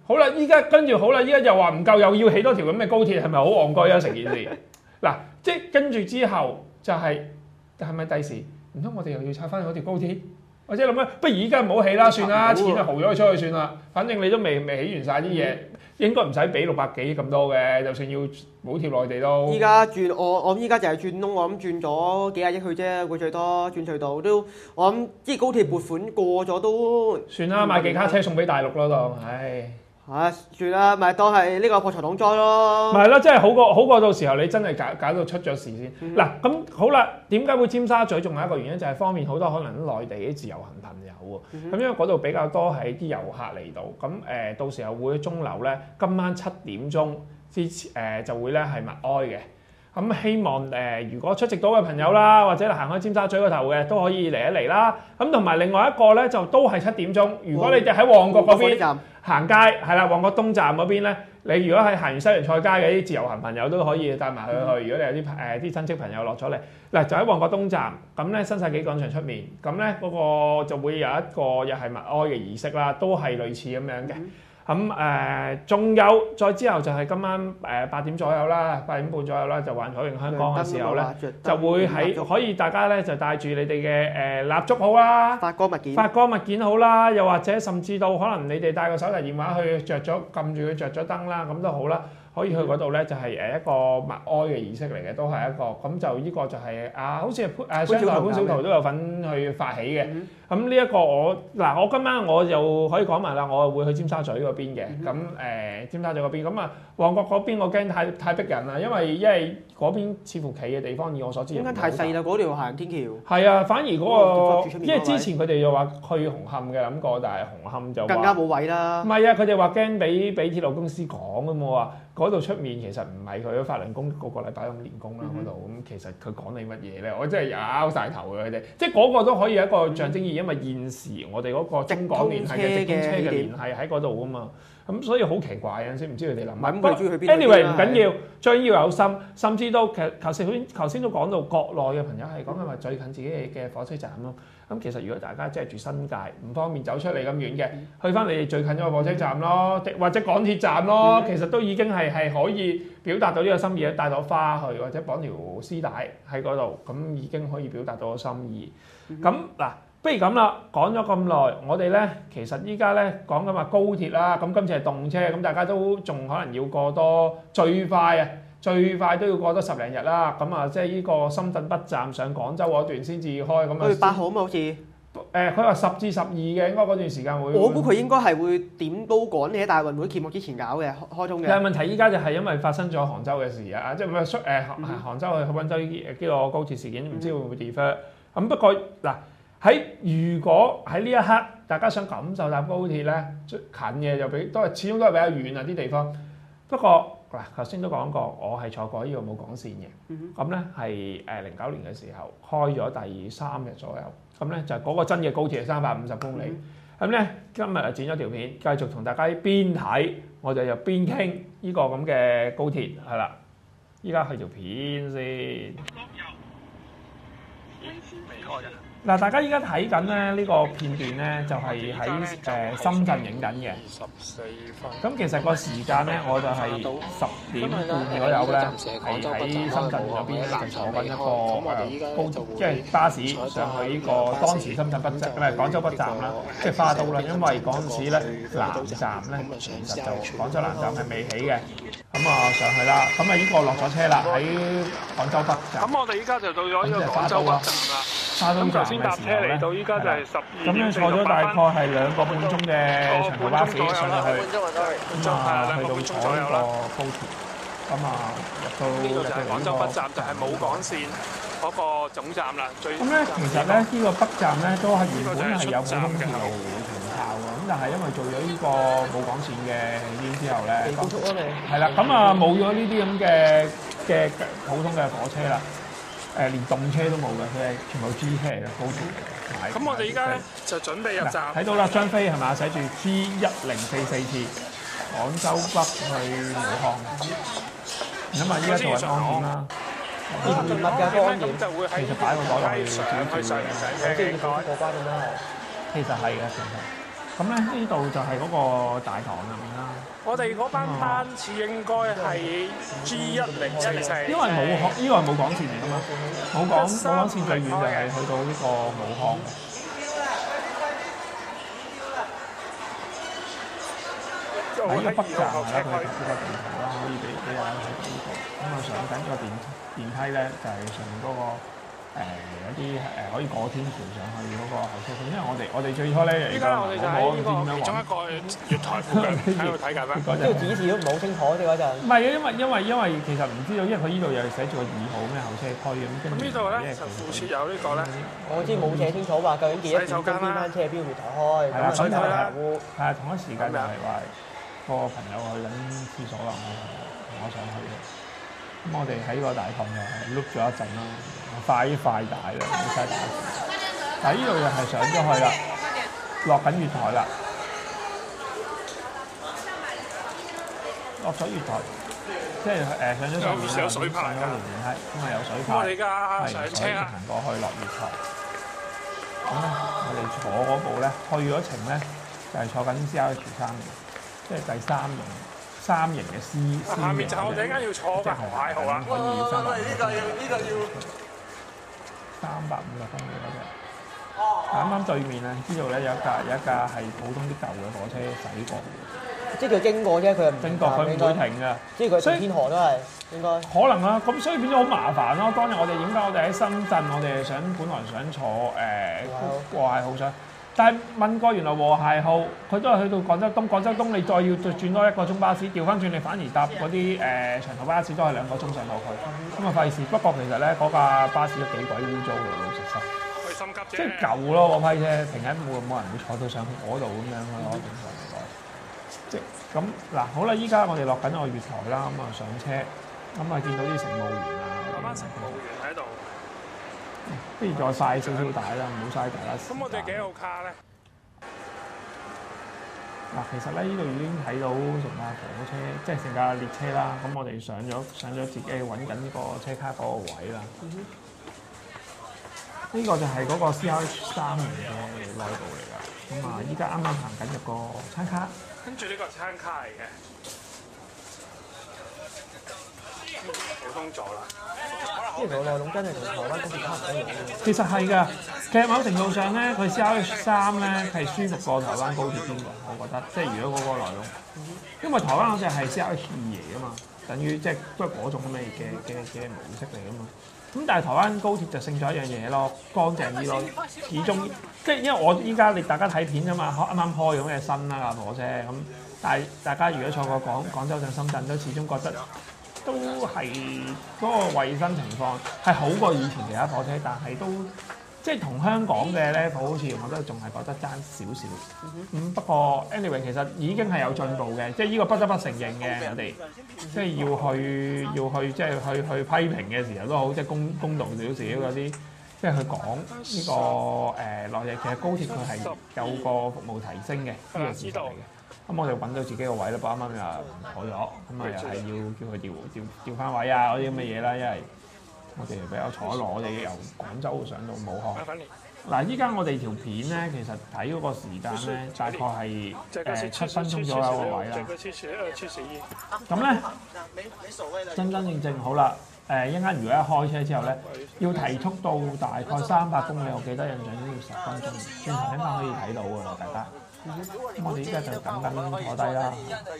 好啦，依家跟住好啦，依家又話唔夠，又要起多條咁嘅高鐵，係咪好戇居啊？成件事嗱，即係跟住之後就係咪第時唔通我哋又要拆翻嗰條高鐵？或者諗咧，不如依家唔好起啦，算啦，錢就豪咗佢出去算啦。反正你都未起完晒啲嘢，應該唔使俾600幾咁多嘅，就算要補貼內地都。 依家轉我依家就係轉窿，我諗轉咗幾廿億去啫，會最多轉隧道都，我諗即係高鐵撥款過咗都算啦，買幾卡車送俾大陸咯，當唉。 算啦，咪當係呢個破財擋災咯。 咪係咯，即係好過到時候你真係搞到出咗事先。嗱咁好啦，點解會尖沙咀？仲有一個原因就係方便好多可能內地啲自由行朋友喎。咁因為嗰度比較多係啲遊客嚟到，咁到時候會鐘樓咧，今晚7點鐘之前就會咧係默哀嘅。咁希望如果出席到嘅朋友啦，或者行開尖沙咀嗰頭嘅都可以嚟一嚟啦。咁同埋另外一個咧就都係7點鐘。如果你哋喺旺角嗰邊行街，係啦，旺角東站嗰邊咧，你如果係行完西洋菜街嘅啲自由行朋友都可以帶埋佢去。如果你有啲親戚朋友落咗嚟，嗱就喺旺角東站，咁咧新世紀廣場出面，咁咧嗰個就會有一個又係默哀嘅儀式啦，都係類似咁樣嘅。咁仲有再之後就係今晚8點左右啦，8點半左右啦，就幻彩詠香江嘅時候咧，就會可以大家咧就帶住你哋嘅蠟燭好啦，發光物件好啦，又或者甚至到可能你哋帶個手提電話去撳住佢着咗燈啦，咁都好啦。可以去嗰度咧，就係一個默哀嘅儀式嚟嘅，都係一個咁就呢個就係好似商台潘小桃都有份去發起嘅。咁呢一個我今晚我就可以講埋啦，我會去尖沙咀嗰邊嘅。咁尖沙咀嗰邊咁旺角嗰邊我驚太逼人啦，因為嗰邊似乎企嘅地方以我所知， 空間太細啦，嗰條行人天橋。 係啊，反而嗰個因為之前佢哋又話去紅磡嘅諗過，但係紅磡就更加冇位啦。 唔係啊，佢哋話驚俾鐵路公司講咁喎。嗰度出面其實唔係佢法輪功個禮拜咁練功啦，嗰度咁其實佢講你乜嘢咧？我真係拗晒頭嘅佢哋，即係嗰個都可以有一個象徵意義，因為現時我哋嗰個中港聯繫嘅直通車嘅聯繫喺嗰度啊嘛，咁所以好奇怪有陣時唔知佢哋諗乜。Anyway 唔緊要，最要有心，甚至到其實頭先都講到國內嘅朋友係講緊話最近自己嘅火車站咯。咁其實如果大家即係住新界，唔方便走出嚟咁遠嘅，去翻你哋最近嗰個火車站咯，或者港鐵站咯，其實都已經係可以表達到呢個心意，帶朵花去或者綁條絲帶喺嗰度，咁已經可以表達到個心意。咁嗱，不如咁啦，講咗咁耐，我哋咧其實依家咧講緊話高鐵啦，咁今次係動車，咁大家都仲可能要過多最快都要過多10零日啦，咁即係呢個深圳北站上廣州嗰段先至開，咁 8月8號啊嘛，好似佢話10至12嘅，應該嗰段時間會。 我估佢應該係會點都趕你喺大運會揭幕之前搞嘅，開通嘅。 但係問題依家就係因為發生咗杭州嘅事啊，即係唔係杭州去溫州呢個高鐵事件，唔知會唔會 defer？咁不過嗱如果喺呢一刻大家想感受搭高鐵咧，近嘅就始終都係比較遠啊啲地方。不過嗱，頭先都講過，我係坐過呢個武廣線嘅，咁咧係09年嘅時候開咗第3日左右，咁咧就嗰個真嘅高鐵係350公里，咁咧今日就剪咗條片，繼續同大家邊睇，我哋就邊傾呢個咁嘅高鐵係啦，依家去條片先。嗱，大家依家睇緊咧呢個片段咧，就係喺深圳影緊嘅。咁其實個時間咧，我就係10點半左右咧，係喺深圳嗰邊咧就坐緊一個高即係巴士上去呢個當時深圳北站唔係廣州北站啦，即係花都啦。因為嗰陣時咧南站咧其實就廣州南站係未起嘅。咁上去啦，咁呢個落咗車啦，喺廣州北站。 咁我哋依家就到咗呢個廣州北站啦。 花都站嘅時候咧，咁樣坐咗大概係2個半鐘嘅長途巴士上去，去到坐呢個高鐵，入到廣州北站就係武廣線嗰個總站啦。咁咧其實咧呢個北站咧都係原本係有普通鐵路停靠嘅，咁但係因為做咗呢個武廣線嘅起之後咧，係啦，冇咗呢啲咁嘅普通嘅火車啦。連動車都冇嘅，佢係全部 G 車嚟嘅高鐵。 咁我哋依家咧就準備入站。 睇到啦，張飛係咪寫住 G1044 次廣州北去武漢。咁依家做緊安檢啦。 嚴密嘅個安檢， 其實擺個袋落去少少嘅。 即係過關咁啦。 其實係嘅，其實。 咁咧呢度就係嗰個大堂入面啦。 我哋嗰班班次應該係 G1044， 因為武漢呢個係武港線嚟㗎嘛，武港線最遠就係去到呢個武漢。喺呢個北站係啦，佢呢個地圖啦，可以俾大家睇到呢個。咁啊上緊個電梯咧，就係上面嗰個有啲可以過天橋上去嗰個候車區，因為我哋最初咧依家我哋就喺呢個其中一個月台附近喺度睇緊啦。 呢個指示都唔係好清楚啲嗰陣。 唔係啊，因為其實唔知道，因為佢呢度又寫住個2號咩候車區咁。 咁呢度咧就附設有呢個咧。 我知冇寫清楚話究竟幾多點鐘邊班車邊個月台開， 係啦， 咁就係係啊，同一時間就係話個朋友去緊廁所啦，我上去嘅。咁我哋喺個大堂就碌咗一陣啦，快大啦，冇嘥大時間。但係呢度又係上咗去啦，落緊月台啦，落咗月台，即係上咗上面啦，上咗連電梯，咁啊有水牌， 我哋而家上車啦， 行過去落月台。咁咧，我哋坐嗰部咧，去嗰程咧就係坐緊 CRH3嘅，即係第三型嘅 C 下面就我哋陣間要坐嘅紅蟹號啦。 可以350分嘅嗰隻。啱啱對面啊，呢度咧有一架係普通啲舊嘅火車駛過， 即係佢經過啫，佢又唔經過佢唔會停㗎。 即係佢成天河都係應該。 可能啦，咁所以變咗好麻煩咯。當日我哋點解我哋喺深圳，我哋本來想坐和諧號上。但係問過原來和諧號佢都係去到廣州東你再要轉多1個鐘巴士，調翻轉你反而搭嗰啲長途巴士都係2個鐘上到去，咁啊費事。不過其實咧嗰架巴士都幾鬼污糟嘅，老實實。 去心急啫。 即係舊咯嗰批車，停緊冇人會坐到上嗰度咁樣嘅咯，正常嚟講。即係咁嗱，好啦，依家我哋落緊個月台啦，咁啊上車，咁啊見到啲乘務員啊， 有班乘務員喺度。 不如再曬少少帶啦，唔好嘥大家時間。 咁我哋幾號卡咧？ 嗱，其實咧呢度已經睇到成架火車，即係成架列車啦。咁我哋上咗自己揾緊呢個車卡嗰個位啦。呢個就係嗰個 CRH3嘅內部嚟㗎。咁啊，依家啱啱行緊入個餐卡。 跟住呢個餐卡嚟嘅，普通座啦。 呢條內籠真係同台灣嗰邊差唔多樣。 其實係㗎，其實某程度上咧，佢 CRH3咧係舒服過台灣高鐵添㗎，我覺得。即係如果嗰個內籠，因為台灣嗰隻係 CRH2嚟㗎嘛，等於即係都係嗰種咁嘅模式嚟㗎嘛。咁但係台灣高鐵就勝咗一樣嘢咯，乾淨啲咯。始終即係因為我依家大家睇片啫嘛，啱啱開咁嘅新啦架火車咁，但係大家如果坐過廣州上深圳都始終覺得。都係嗰個衞生情況係好過以前其他火車，但係都即係同香港嘅 level 好似我覺得仲係覺得爭少少。不過 anyway 其實已經係有進步嘅，即係呢個不得不承認嘅。我哋即係要去即係去批評嘅時候都好，即係公道少少嗰啲，即係去講呢個內地其實高鐵佢係有個服務提升嘅呢個事實嚟嘅。咁我哋揾到自己個位啦，不過啱啱又坐咗，咁啊又係要叫佢調翻位啊嗰啲咁嘅嘢啦，因為我哋比較坐得耐，我哋由廣州上到武漢。嗱，依家我哋條片咧，其實睇嗰個時間咧，大概係7分鐘左右個位啦。咁咧真正好啦，一陣間如果一開車之後咧，要提速到大概300公里，我記得印象都要10分鐘。轉頭一間可以睇到㗎啦，大家。咁我哋依家就等緊坐低啦。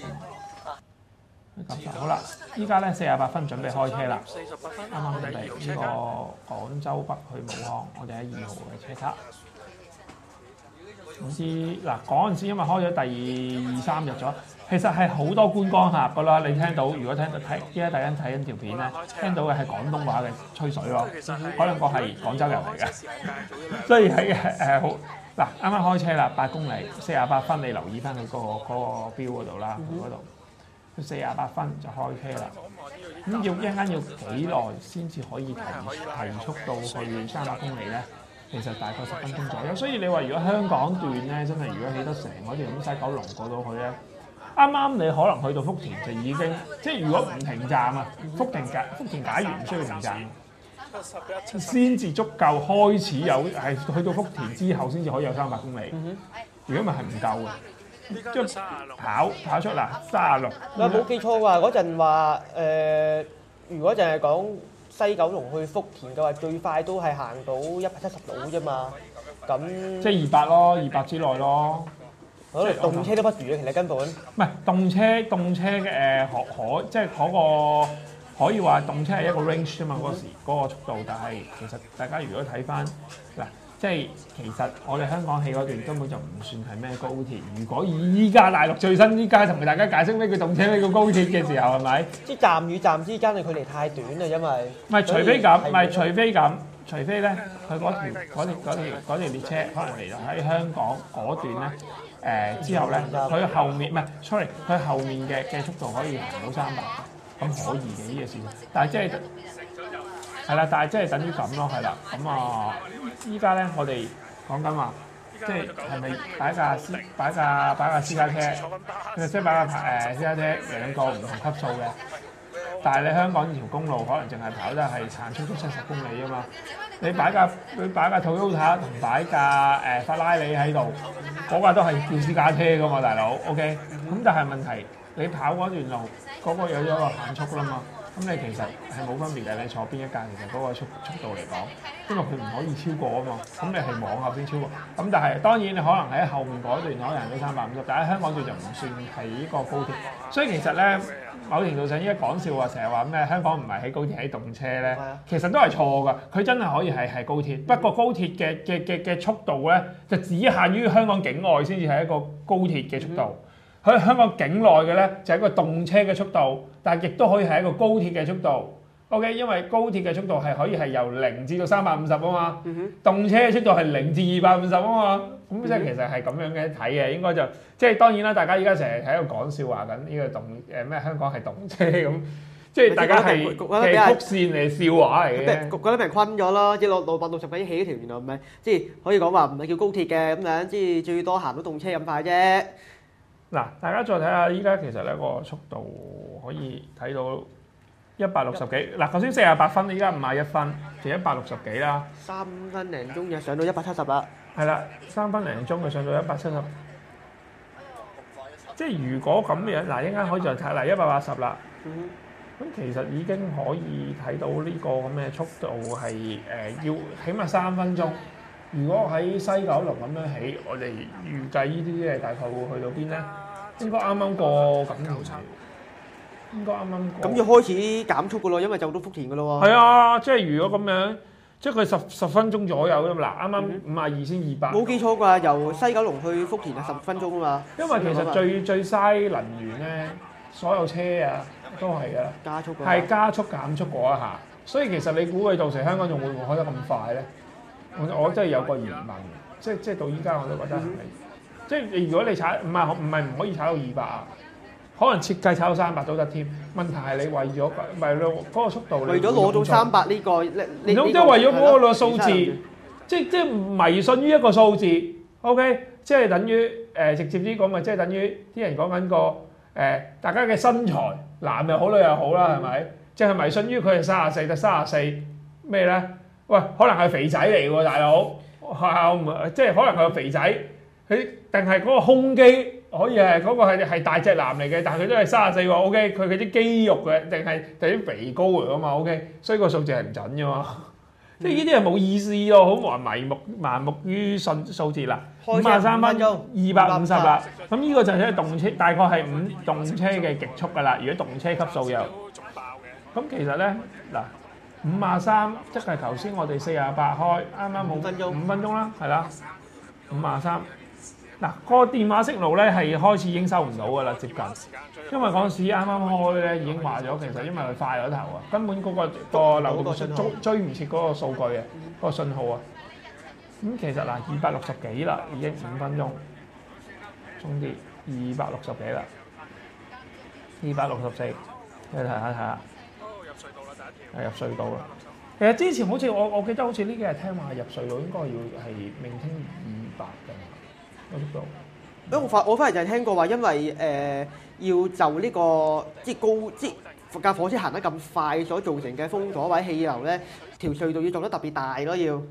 咁好啦，依家咧48分準備開車啦。啱啱準備呢個廣州北去武漢，我哋喺2號嘅車卡。唔知嗱嗰陣時，因為開咗第2、3日咗，其實係好多觀光客㗎啦。你聽到，如果依家大家睇緊條片咧，聽到嘅係廣東話嘅吹水咯。嗰兩個係廣州人嚟嘅，所以喺好。嗱，啱啱開車啦，8公里，48分，你留意翻佢嗰個標嗰度啦，嗰度，佢48分就開車啦。咁一陣間要幾耐先至可以提速到去300公里咧？其實大概10分鐘左右。所以你話如果香港段咧，真係如果起得成嗰條咁西九龍過到去咧，啱啱你可能去到福田就已經，即係如果唔停站啊，福田解完唔需要停站。先至足夠開始有係去到福田之後先至可以有300公里。 如果唔係係唔夠嘅。 依家即係就36。 跑出嗱36， 我冇記錯話嗰陣話如果淨係講西九龍去福田嘅話，最快都係行到170度啫嘛。咁即係200咯，200之內咯。 可能動車都不如嘅，其實根本。 唔係動車嘅可即係嗰個可以話動車係一個 range 啫嘛，嗰時嗰個速度，但係其實大家如果睇翻嗱，即係其實我哋香港起嗰段根本就唔算係咩高鐵。如果以依家大陸最新依家同大家解釋咩叫動車咩叫高鐵嘅時候係咪？ 即係站與站之間嘅距離太短啦，因為唔係除非咧，佢嗰條列車可能嚟到喺香港嗰段咧，之後咧，佢後面唔係，sorry，佢後面嘅速度可以行到300，咁可以嘅呢個事。但係即係係啦，但係即係等於咁咯，係啦。咁啊，依家咧我哋講緊話，即係咪擺架私家車，即係擺架私家車2個唔同級數嘅。但係你香港呢條公路可能淨係跑得係限速70公里啊嘛，你擺架 Toyota 同擺架法拉利喺度，嗰架都係叫私家車噶嘛，大佬 ，OK？咁但係問題你跑嗰段路嗰個有咗個限速啦嘛，咁你其實係冇分別嘅，你坐邊一架其實嗰個速度嚟講，因為佢唔可以超過啊嘛，咁你係往後邊超過，咁但係當然你可能喺後面嗰段可能行到350，但喺香港段就唔算係呢個高鐵，所以其實咧。某程度上，依家講笑話，成日話咩香港唔係喺高鐵喺動車咧，其實都係錯㗎。佢真係可以係高鐵，不過高鐵嘅速度咧就只限於香港境外先至係一個高鐵嘅速度。喺香港境內嘅咧就係一個動車嘅速度，但係亦都可以係一個高鐵嘅速度。OK，因為高鐵嘅速度係可以係由0至到350啊嘛，動車嘅速度係0至250啊嘛，咁即係其實係咁樣嘅睇嘅，應該就即係當然啦，大家依家成日喺度講笑話緊呢個咩香港係動車咁，即係大家係曲線嚟笑話嚟嘅， 覺得俾人困咗咯，即係660幾起嗰條原來唔係，即係可以講話唔係叫高鐵嘅咁樣，即係最多行到動車咁快啫。 嗱，大家再睇下依家其實咧個速度可以睇到。160幾嗱，頭先48分，依家51分，就160幾啦。 3分零鐘就上到170啦。 係啦，3分零鐘就上到170。即係如果咁樣嗱，一陣間可以再睇嗱180啦。咁其實已經可以睇到呢個咁嘅速度係要起碼3分鐘。如果喺西九龍咁樣起，我哋預計呢啲嘢大概會去到邊咧？應該啱啱過咁條線。應該啱啱過。 咁要開始減速噶咯，因為就到福田噶咯喎。 係啊，即係如果咁樣，即係佢十分鐘左右啫嘛。嗱，啱啱52先200。 冇記錯啩，由西九龍去福田係10分鐘啊嘛。 因為其實最嘥能源咧，所有車啊都係嘅。 加速㗎。 係加速減速嗰一下，所以其實你估佢到時香港仲會唔會開得咁快咧？我真係有個疑問，即係到依家我都覺得係，即係如果你踩唔係唔可以踩到200啊？可能設計炒到300都得添，問題係你為咗唔係嗰個速度， 為咗攞到300呢個呢？ 即係為咗嗰個數字，即係迷信於一個數字 ，OK， 即係等於直接啲講咪，即係等於啲人講緊個大家嘅身材，男又好女又好啦，係咪？即係迷信於佢係34得34咩咧？喂，可能係肥仔嚟喎，大佬，即係可能係個肥仔，佢定係嗰個胸肌？可以係嗰個係大隻男嚟嘅，但係佢都係34喎 ，OK， 佢啲肌肉嘅定係啲肥膏嚟噶嘛 ，OK， 所以個數字係唔準嘅嘛，即係呢啲係冇意思咯，好盲目於信數字啦。53分鐘250啦，咁呢個就係動車，大概係動車嘅極速㗎啦。如果動車級數有，咁其實咧嗱53即係頭先我哋48開，啱啱冇5分鐘啦，係啦53。嗱，個電話息路咧係開始已經收唔到㗎啦，接近，因為嗰陣時啱啱開咧已經話咗，其實因為佢快咗頭啊，根本嗰個流動性追唔切嗰個數據啊，嗰個信號啊。咁其實嗱260幾啦，已經5分鐘，充啲260幾啦，264，你睇下。入隧道啦，其實之前好似我記得好似呢幾日聽話入隧道應該要係命聽200嘅。 我反而就係聽過話，因為要就呢個即係架火車行得咁快所造成嘅風阻位氣流咧，條隧道要做得特別大咯，要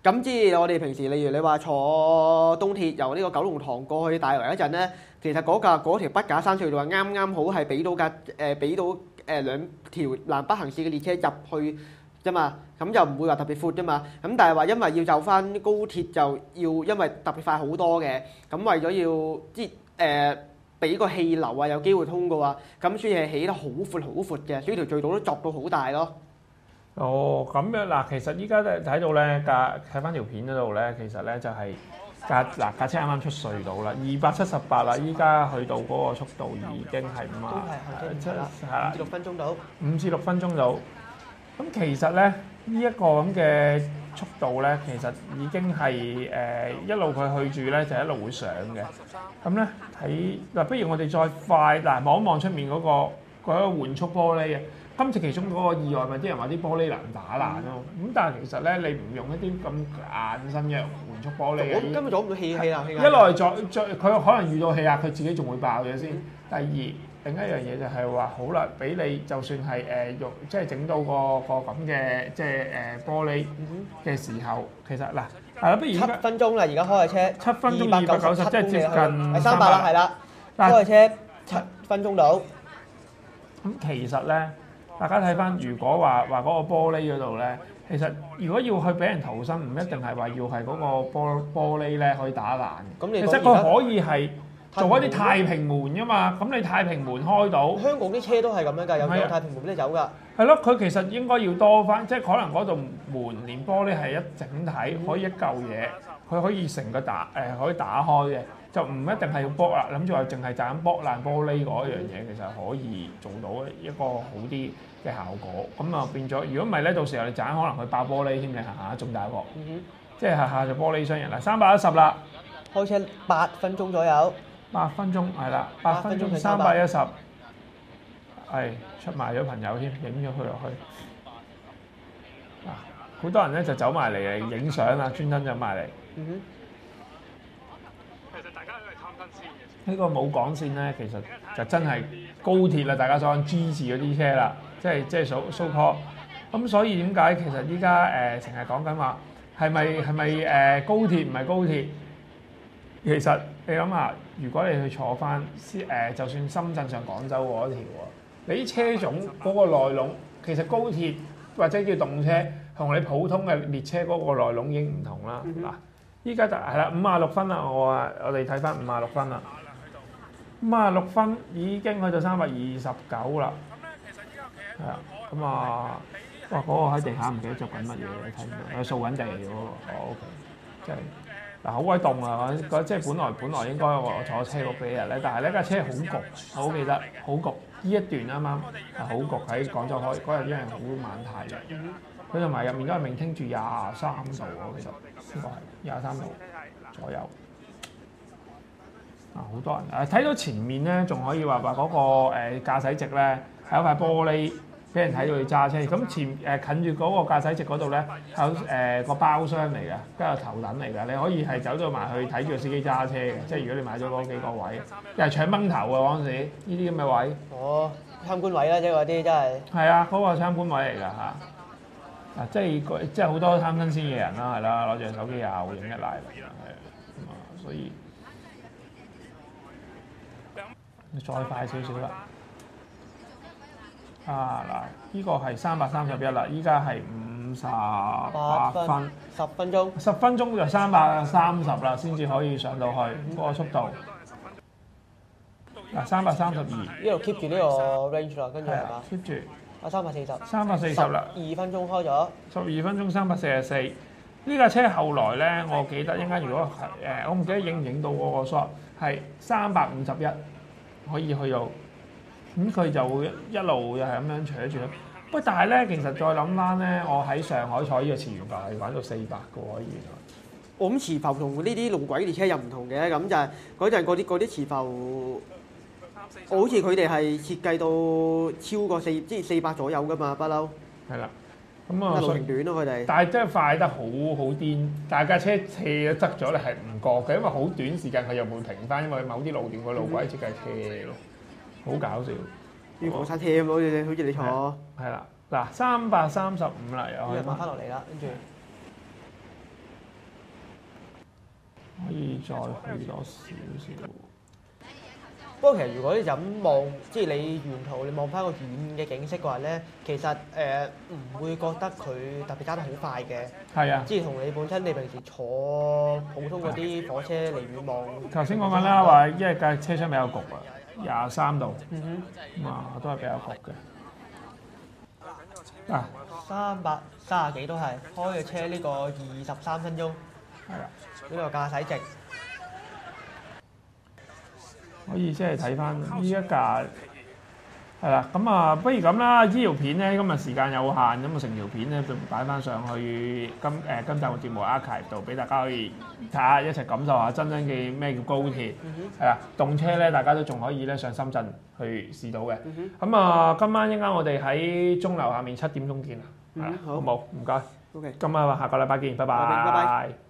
咁即係我哋平時，例如你話坐東鐵由呢個九龍塘過去大圍嗰陣咧，其實嗰條筆架山隧道係啱啱好係俾到兩條南北行線嘅列車入去啫嘛，咁就唔會話特別闊啫嘛。咁但係話因為要就翻高鐵就要因為特別快好多嘅，咁為咗要即係俾個氣流啊有機會通過啊，咁所以係起得好闊好闊嘅，所以條隧道都作到好大咯。 哦，咁樣嗱，其實依家咧睇到咧睇翻條片嗰度咧，其實咧就係架車啱啱出隧道啦，278啦，依家去到嗰個速度已經係係啦，5至6分鐘到。 5至6分鐘到。咁其實咧呢一個咁嘅速度咧，其實已經係一路佢去住咧，就一路會上嘅。咁咧睇嗱，不如我哋再快嗱望一望出面嗰個緩速玻璃啊！今次其中嗰個意外咪啲人話啲玻璃能打爛咯，咁但係其實咧你唔用一啲咁硬身嘅緩速玻璃， 根本阻唔到氣壓。 一來再佢可能遇到氣壓，佢自己仲會爆咗先。第二另一樣嘢就係話好啦，俾你就算係用即係整到個咁嘅即係玻璃嘅時候，其實嗱係啦，不如 7分鐘啦，而家開嘅車 7分鐘290，即係接近 300啦，係啦，開嘅車7分鐘到。 咁其實咧。大家睇翻，如果話嗰個玻璃嗰度咧，其實如果要去俾人逃生，唔一定係話要係嗰個玻璃咧可以打爛。其實佢可以係做一啲太平門噶嘛。咁你太平門開到， 香港啲車都係咁樣㗎，有太平門俾你走㗎。 係咯，佢其實應該要多翻，即係可能嗰度門連玻璃係一整體，可以一嚿嘢，佢可以成個可以打開嘅。就唔一定係要剝啦，諗住話淨係就咁剝爛玻璃嗰樣嘢，其實可以做到一個好啲嘅效果。咁啊變咗，如果唔係咧，到時候你盞可能佢爆玻璃添，你下仲大鑊。即係下就玻璃傷人啦。310啦， 開車8分鐘左右。 8分鐘係啦，8分鐘310，係出賣咗朋友添，影咗佢落去。好多人咧就走埋嚟影相啦，專登走埋嚟。呢個冇港線咧，其實就真係高鐵啦，大家所講 G 字嗰啲車啦，即係so call。咁所以點解其實依家成日講緊話係咪高鐵唔係高鐵？其實你諗下，如果你去坐翻就算深圳上廣州嗰條喎，你啲車種嗰個內籠，其實高鐵或者叫動車同你普通嘅列車嗰個內籠已經唔同啦。嗱，依家就係啦，56分啦，我哋睇翻56分啦。56分已經去到329啦，係啊，咁啊，哇！嗰個喺地下唔記得做緊乜嘢，你睇唔到？佢掃緊地嗰個，OK，即係嗱好鬼凍啊！即係本來應該我坐車嗰幾日咧，但係呢架車好焗，我好記得好焗。呢一段啱啱係好焗喺廣州開嗰日，因為好晚太陽，佢同埋入面都係明聽住23度喎，其實呢個係23度左右。好多人睇到前面咧，仲可以話嗰個駕駛席咧係有塊玻璃俾人睇到你揸車。咁近住嗰個駕駛席嗰度咧有個包廂嚟嘅，跟住頭等嚟嘅，你可以係走到埋去睇住個司機揸車嘅。即係如果你買咗嗰幾個位，又係搶崩頭啊嗰陣時，呢啲咁嘅位。 哦，參觀位啦，即係嗰啲真係。係啊，嗰個參觀位嚟㗎嚇。嗱，即係好多貪新鮮嘅人啦，係啦，攞住手機又影一賴嚟啦，係啊，所以。再快少少啦！嗱，呢個係331啦，依家係58分 ，10分鐘 ，10分鐘就330啦，先至可以上到去嗰個速度。嗱，332， 一路 keep 住呢個 range 啦，跟住係嘛 ？keep 住。 340啦，2分鐘開咗。 12分鐘344。呢架車後來咧，我記得應該如果我唔記得影唔影到嗰個 shot 係351。可以去到，咁佢就會一路又係咁樣扯住咯。不過但係咧，其實再諗翻咧，我喺上海坐呢個磁懸浮係玩到400個可以。 我諗磁浮同呢啲路軌列車又唔同嘅，咁就係嗰陣嗰啲磁浮，我好似佢哋係設計到超過400左右噶嘛，不嬲。 係啦，咁啊， 路程短咯佢哋。 但係真係快得好癲，但係架車斜咗側咗咧係唔覺嘅，因為好短時間佢又會平翻，因為某啲路段個路軌設計斜，好搞笑。 要過山車咁，好似你坐。 係啦，嗱335啦，又可以。 慢翻落嚟啦，跟住。 可以再去多少少。 不過其實如果你就咁望，即係你沿途你望翻個遠嘅景色嘅話咧，其實唔會覺得佢特別加得好快嘅。 係啊， 即係同你本身你平時坐普通嗰啲火車離遠望。 頭先講緊啦，話因為架車廂比較焗啊，23度，咁啊都係比較焗嘅。啊， 330幾都係開嘅車呢個23分鐘， 係啦， 呢個駕駛值。 可以即係睇翻呢一架係啦，咁啊不如咁啦，醫療片咧今日時間有限，咁啊成條片咧就擺翻上去今集嘅節目 archive 度，俾大家可以睇下一齊感受下真嘅咩叫高鐵，係啦，動車咧大家都仲可以咧上深圳去試到嘅。咁啊今晚一陣間我哋喺鐘樓下面7點鐘見啊，係啦，好冇？唔該。 OK。 咁啊下個禮拜見，拜拜拜。 拜。